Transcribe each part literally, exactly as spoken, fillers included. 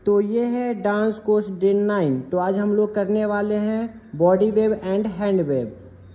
तो ये है डांस कोर्स डे नाइन। तो आज हम लोग करने वाले हैं body wave and hand wave.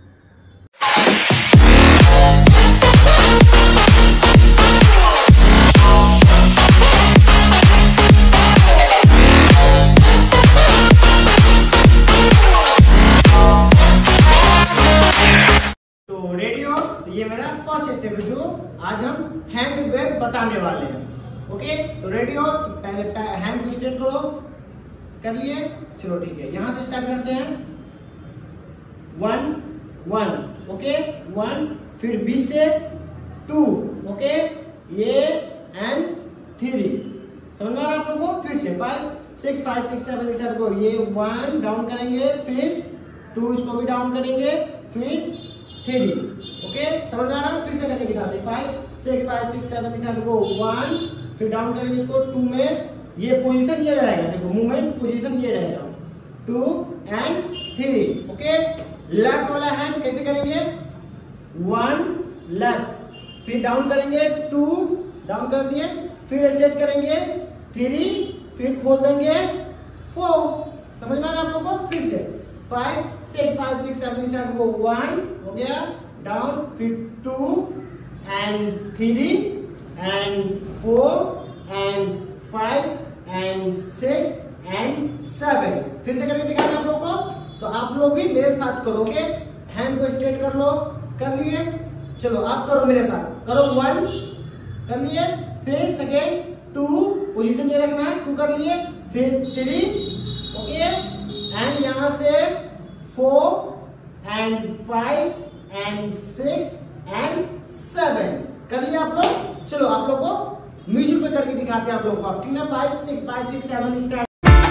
तो रेडी हो? तो ये मेरा फर्स्ट स्टेप है जो आज हम हैंड वेव बताने वाले हैं। ओके, तो रेडी हो? तो पहले हैंड को स्ट्रेट करो। कर लिए? चलो ठीक है, यहां से स्टार्ट करते हैं। वन वन, ओके, वन, फिर बीच से टू, ओके, ये एंड थ्री। समझ में आ रहा है आप लोगों को? फिर से five six five six seven इस को ये वन डाउन करेंगे, फिर टू इसको भी डाउन करेंगे, फिर थ्री। ओके, समझ में आ रहा है? फिर से करके दिखाते हैं। Five six five six seven इस को वन, फिर डाउन करेंगे इसको टू में। ये पोजीशन ये रहेगा, देखो मूवमेंट पोजीशन ये रहेगा, two and three. Okay, left वाला हैंड कैसे करेंगे? वन लेफ्ट, फिर डाउन करेंगे टू, डाउन कर दिए, फिर स्ट्रेट करेंगे थ्री, फिर खोल देंगे फोर। समझ में आ रहा है आप लोगों को? फिर से five six five six seven start को वन हो गया डाउन, फिर two and three and four and five and six and seven. फिर से करके दिखाते हैं आप लोगों को। तो आप लोग भी मेरे साथ करोगे। हैंड को स्ट्रेट कर लो। कर लिए? चलो आप करो मेरे साथ। करो वन, कर लिए, फिर सेकेंड टू, पोजीशन ये रखना है, टू कर लिए, फिर थ्री, ओके, एंड यहां से four and five and six and seven. कर लिया आप लोग? चलो आप लोग को म्यूजिक पे करके दिखाते हैं आप लोग को। ठीक है, five six five six seven start.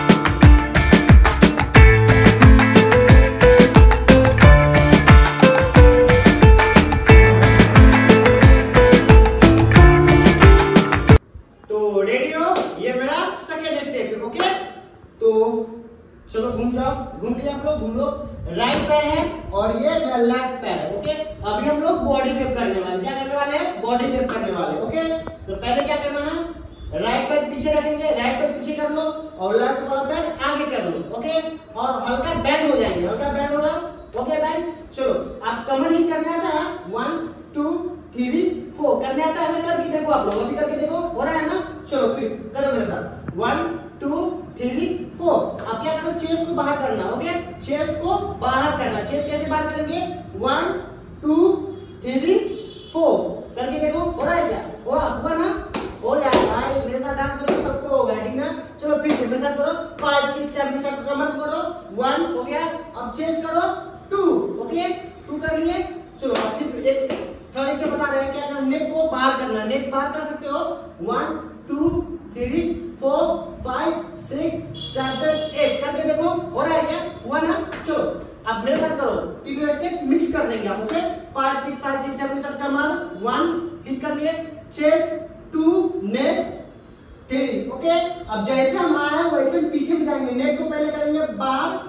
तो रेडी हो? ये मेरा सेकेंड स्टेप है। ओके, तो चलो घूम जाओ। घूम लिया आप लोग? घूम लो। राइट पैर है और ये लेफ्ट पैर है। ओके, अभी हम लोग बॉडी वेव करने वाले। क्या करने वाले हैं? बॉडी वेव करने वाले। ओके, तो पहले क्या करना है? राइट पैर पीछे रखेंगे, राइट पैर पीछे कर लो और लेफ्ट वाला पैर आगे कर लो। ओके, और हल्का बैंड हो जाएंगे। हल्का बैंड होगा। Okay bend. चलो आप कमर हिट करने आता है? वन टू थ्री फोर करने आता है? करके देखो आप लोग। अभी करके देखो, हो रहा है ना? चलो फिर करो मेरे साथ। One two three four. आप क्या करो? चेस्ट को बाहर करना। ओके, चेस्ट को बाहर करना। चेस्ट कैसे बाहर करेंगे? वन टू थ्री फोर करके देखो, हो रहा है क्या? हो रहा हुआ ना? हो जाएगा भाई। मेरे साथ डांस करो, सबको होगा। ठीक ना? चलो फिर से मेरे साथ करो। फाइव सिक्स सेवन स्टार्ट कमर करो। वन हो गया। अब चेस्ट करो टू। ओके, टू कर लिए। चलो अब फिर एक थर्ड स्टेप बता रहे हैं। क्या करना? नेक को बाहर करना। नेक बाहर कर सकते हो। One two three four five six seven eight करके देखो, हो रहा है क्या? हुआ ना? चलो अब मेरे साथ करो। तीनों स्टेप मिक्स कर देंगे आप। Okay, five six five six seven start कमर वन हिट कर लिए, chest two, neck three. Okay, अब जैसे हम आए वैसे हम पीछे भी जाएंगे। नेक को पहले करेंगे बाहर,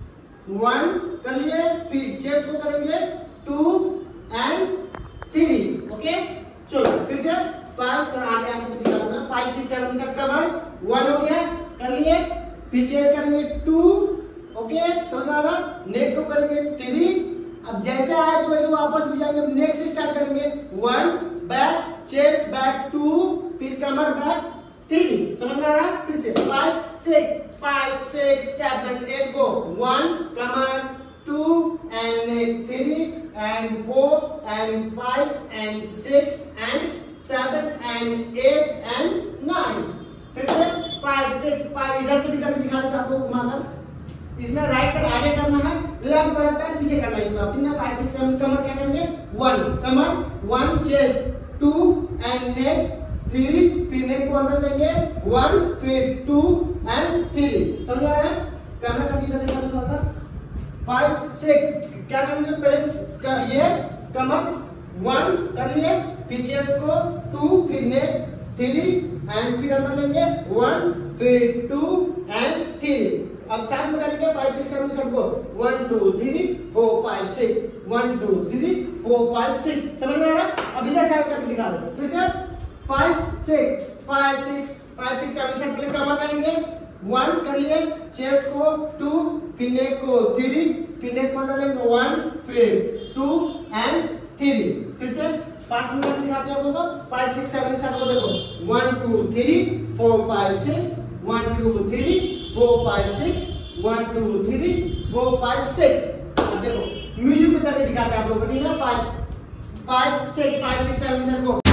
वन कर लिए, फिर चेस्ट को करेंगे टू एंड थ्री। ओके, चलो फिर से फाइव कर आगे आगे दिखा दूंगा। फाइव सिक्स सेवन स्टार्ट कमर वन हो गया, कर लिए, फिर चेस्ट करेंगे टू। ओके, समझ में आ रहा? नेक को करेंगे थ्री। अब जैसे आए तो वैसे वापस भी जाएंगे। नेक से स्टार्ट करेंगे one, back, chest back two, फिर कमर बैक थ्री। समझ में आ रहा? फिर से five six five six seven eight go. One कमर, two and neck three and four and five and six and seven and eight and nine. फिर से फाइव सिक्स फाइव। इधर से भी करके दिखा देता आपको घुमाकर। इसमें राइट पैर आगे करना है, लेफ्ट वाला पैर पीछे करना है। इसमें अपनी ना फाइव सिक्स सेवन कमर क्या करेंगे? वन कमर, one chest, two and neck three, फिर नेक को अंदर लेंगे वन, फिर टू एंड थ्री। समझ में आया? कैमरा का इधर देखा थोड़ा सा। फाइव सिक्स क्या करेंगे? पहले ये कमर वन कर लिए, फिर चेस्ट को टू, फिर नेक थ्री एंड फिर अंदर लेंगे वन, फिर टू एंड थ्री। अब साथ में करेंगे फाइव सिक्स सेवन सबको। One two three four five six, one two three four five six. समझ में आ रहा है? अब इधर साइड करके दिखा दो। फिर से five six five six five six seven से पहले कमर करेंगे, वन कर लिए, चेस्ट को टू, फिर नेक को थ्री, फिर नेक को डालेंगे वन, फिर टू एंड थ्री। फिर से फास्ट मूवमेंट दिखाते हैं आप लोगों को, फाइव सिक्स सेवन सात को देखो, one two three four five six, one two three four five six, one two three four five six. अब देखो म्यूजिक पे करके दिखाते हैं आप लोगों को, ठीक है? Five five six five six seven को